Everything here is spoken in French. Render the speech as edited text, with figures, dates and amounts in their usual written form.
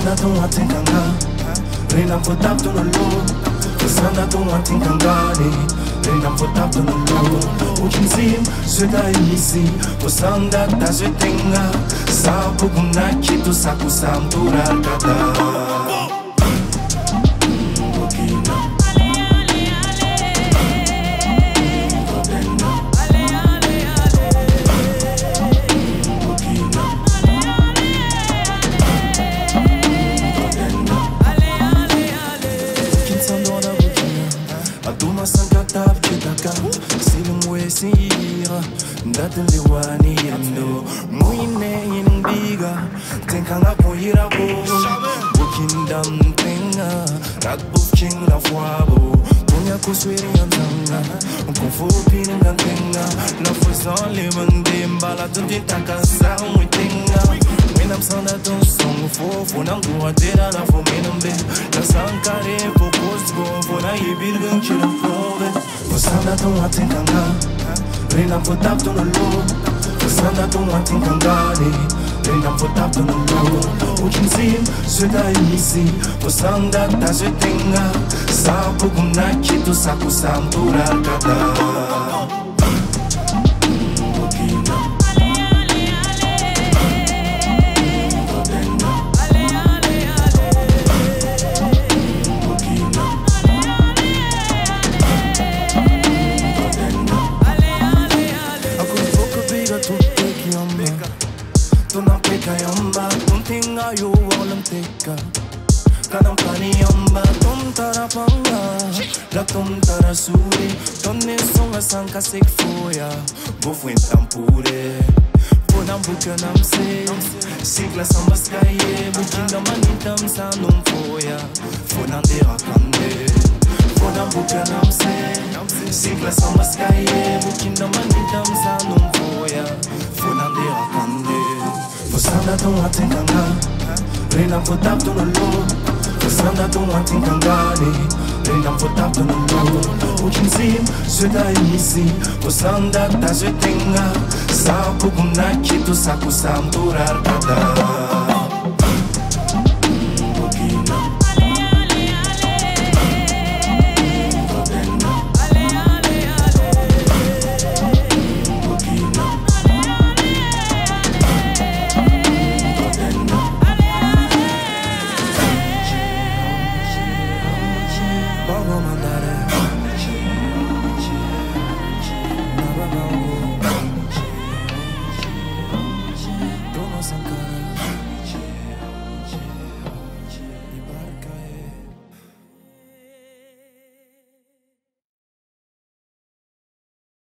Kusanda tu watinganga Rina mfotap tu nolo Kusanda tu watingangani Rina mfotap tu nolo Uchinzim Sweta imisi Kusanda ta zwetinga Sabu kumnaki tu saku samtura kata Sankatap chitaka silumwe sira ndatele wani ando muine inbiga tenkanga pohira bo bukindam tenga rat buking la foabo tonya kuswiri antanga konfopi ngantenga na fozon le mande mbala tunti takasa mutenga menam sanda ton song fofo nangu atera na fomenambe na sankare focus go fona yibir ganchira Kusanda tu watinganga Rina mfotap tu nolo Kusanda tu watingangani Rina mfotap tu nolo Uchinzim Sweta imisi Kusanda ta zwetinga Sabu kumnaki tu saku samtura kata Yamba, tuntinga you walang teka Kanang pani yamba, tumtara panga La tumtara suri Tonne songa sanka sik foya Bufuin tampure Ponam buka namse Sikla samba skaye Bukinda manitam sanum foya Fonandera kande Ponam buka namse Sikla samba skaye Bukinda manitam sanum foya Fonandera kande Kusanda tu watinganga Rina mfotap tu nolo Kusanda tu watingangani Rina mfotap tu nolo Uchinzim Sweta imisi Kusanda ta zwetinga Sabu kumnaki tu saku samtura kata Baba